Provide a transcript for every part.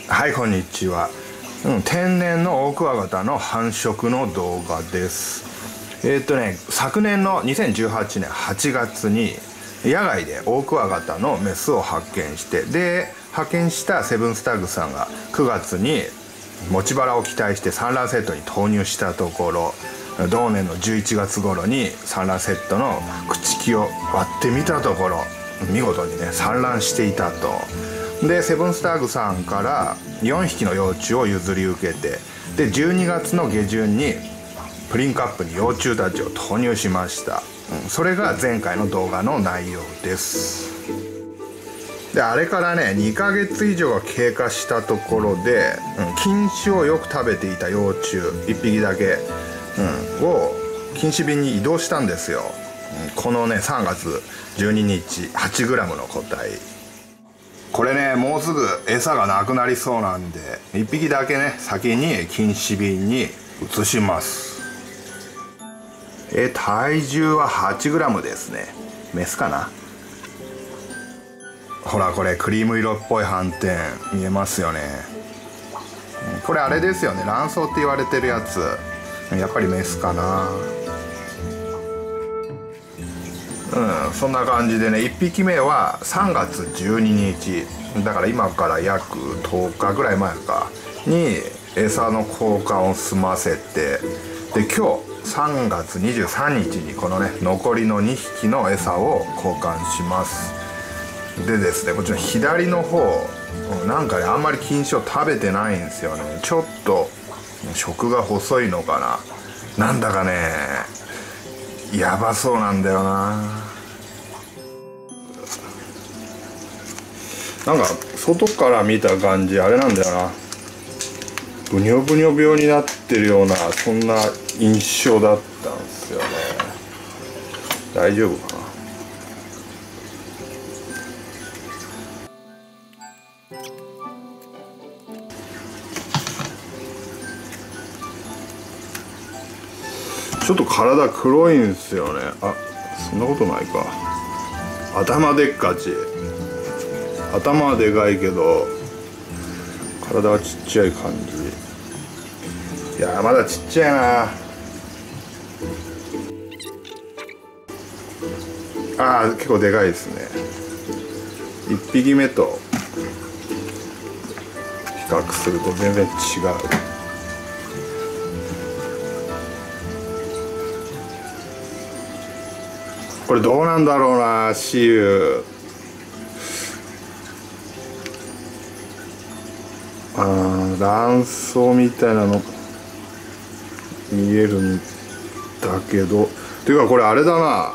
はい、こんにちは。天然のオオクワガタの繁殖の動画です。昨年の2018年8月に野外でオオクワガタのメスを発見して、で発見したセブンスタグさんが9月に持ち腹を期待して産卵セットに投入したところ、同年の11月頃に産卵セットの朽木を割ってみたところ、見事にね産卵していたと。でセブンスタグさんから4匹の幼虫を譲り受けて、で12月の下旬にプリンカップに幼虫たちを投入しました。それが前回の動画の内容です。であれからね2ヶ月以上が経過したところで、菌糸をよく食べていた幼虫1匹だけ、を菌糸瓶に移動したんですよ。このね3月12日 8g の個体、これねもうすぐ餌がなくなりそうなんで1匹だけね先に菌糸瓶に移します。体重は 8g ですね。メスかな。ほらこれクリーム色っぽい斑点見えますよね。これあれですよね、卵巣って言われてるやつ。やっぱりメスかな。そんな感じでね、1匹目は3月12日だから今から約10日ぐらい前かに餌の交換を済ませて、で今日3月23日にこのね残りの2匹の餌を交換します。でですね、こっちの左の方なんかねあんまり菌糸を食べてないんですよね。ちょっと食が細いのかな、なんだかねやばそうなんだよな。なんか外から見た感じあれなんだよな、ブニョブニョ病になってるようなそんな印象だったんですよね。大丈夫かな。ちょっと体黒いんですよね。あ、そんなことないか。頭でっかち。頭はでかいけど体はちっちゃい感じ。いやまだちっちゃいな。あー結構でかいですね。1匹目と比較すると全然違う。これどうなんだろうな、雌雄。卵巣みたいなの見えるんだけど、っていうかこれあれだな、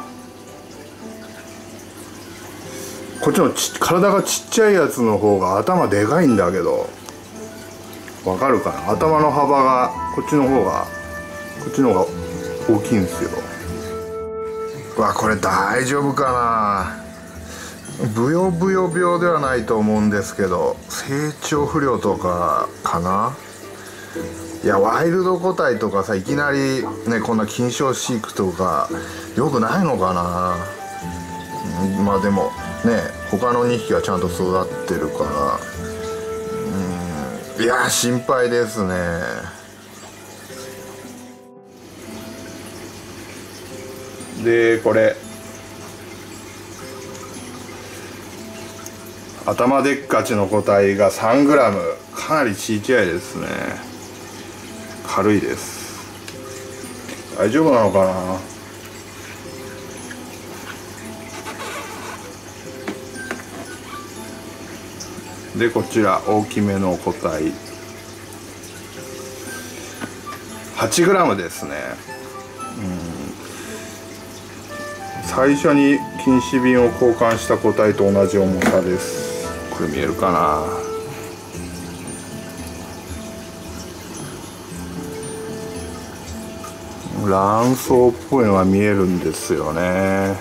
こっちの体がちっちゃいやつの方が頭でかいんだけど、わかるかな。頭の幅がこっちの方が大きいんですよ。わ、これ大丈夫かな。ブヨブヨ病ではないと思うんですけど成長不良とかかな。いやワイルド個体とかさ、いきなりねこんな菌床飼育とかよくないのかな。まあでもね他の2匹はちゃんと育ってるから、いや心配ですね。でこれ頭でっかちの個体が 3g、 かなりちっちゃいですね。軽いです。大丈夫なのかな。でこちら大きめの個体 8g ですね。最初に菌糸瓶を交換した個体と同じ重さです。これ見えるかな。卵巣っぽいのが見えるんですよね。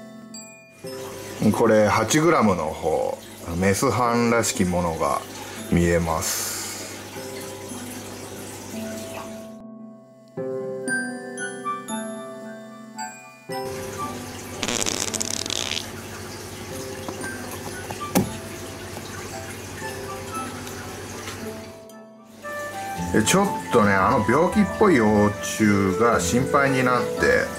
これ 8g の方メス斑らしきものが見えます。ちょっとね病気っぽい幼虫が心配になって、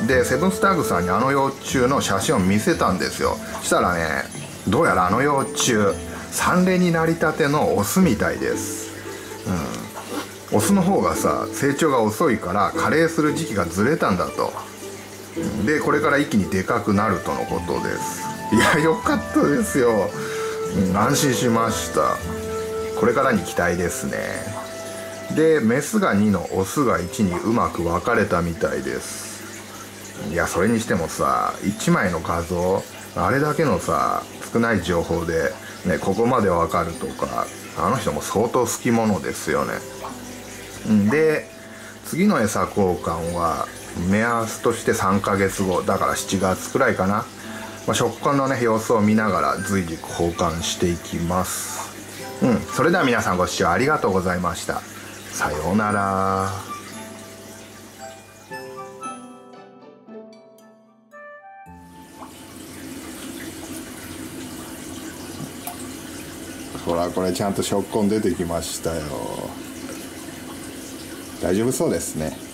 でセブンスタッグさんに幼虫の写真を見せたんですよ。したらね、どうやら幼虫産卵になりたてのオスみたいです。オスの方がさ成長が遅いから加齢する時期がずれたんだと。でこれから一気にでかくなるとのことです。いやよかったですよ、安心しました。これからに期待ですね。でメスが2のオスが1にうまく分かれたみたいです。いやそれにしてもさ1枚の画像あれだけのさ少ない情報で、ね、ここまで分かるとか、あの人も相当好き者ですよね。で次の餌交換は目安として3ヶ月後だから7月くらいかな、食感のね様子を見ながら随時交換していきます。それでは皆さんご視聴ありがとうございました。さようなら。ほらこれちゃんと食痕出てきましたよ。大丈夫そうですね。